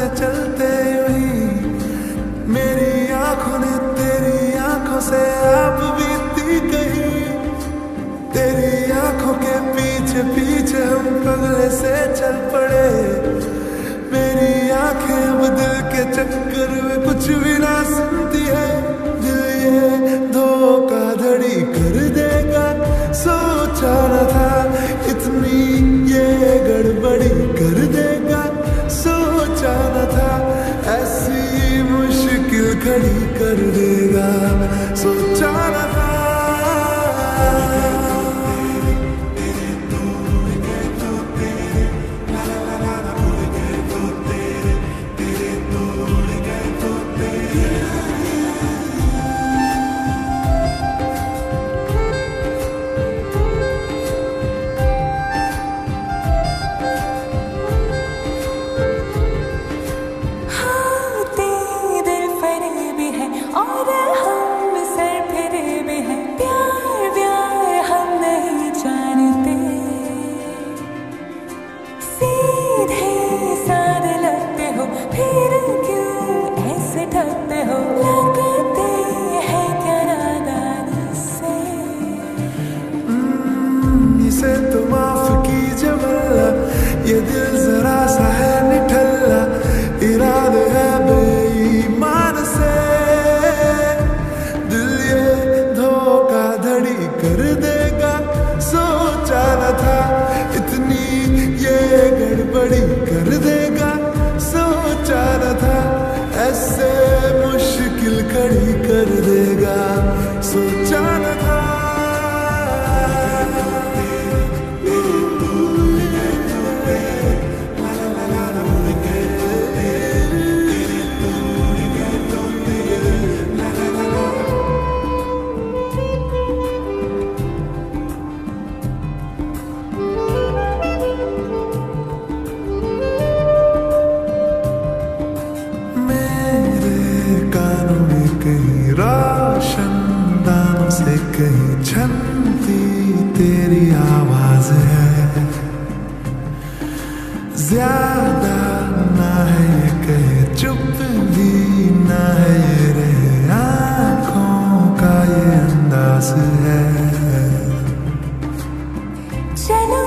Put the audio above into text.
चलते हुई मेरी आंखों ने तेरी आंखों से आप बीती कहीं। तेरी आंखों के पीछे पीछे हम पगले से चल पड़े। मेरी आंखें अब दिल के चक्कर में कुछ भी ना सुनती है। दिल ये धोखाधड़ी कर देगा सोचा न था, इतनी ये गड़बड़ी कर देगा सोचा न था। ऐसी मुश्किल खड़ी कर देगा सोचा न था। और हम सर फिरे भी हैं, प्यार व्यार हम नहीं जानते। सीधे साधे लगते हो फिर क्यों ऐसे ठगते हो, लगते हैं क्या नादानी से। इसे तो माफ कीजिए भला, ये दिल जरा सा है निठल्ला। इरादे है बेईमान से कर देगा सोचा न था, इतनी ये गड़बड़ी कर देगा सोचा न था। ऐसे मुश्किल खड़ी कर देगा सोचा न था। कानों में कहीं रोशनदानों से कहीं छनती तेरी आवाज है। ज्यादा ना है ये कहे चुप भी ना है ये रहे, आँखों का ये अंदाज है। चलो